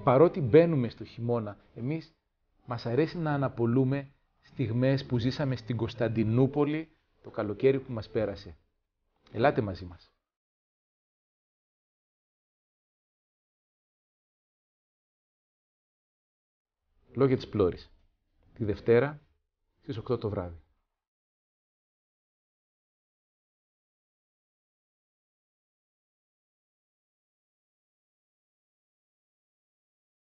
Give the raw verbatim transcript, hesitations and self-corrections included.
παρότι μπαίνουμε στο χειμώνα, εμείς μας αρέσει να αναπολούμε στιγμές που ζήσαμε στην Κωνσταντινούπολη το καλοκαίρι που μας πέρασε. Ελάτε μαζί μας. Λόγια της Πλώρης. Τη Δευτέρα στις οκτώ το βράδυ.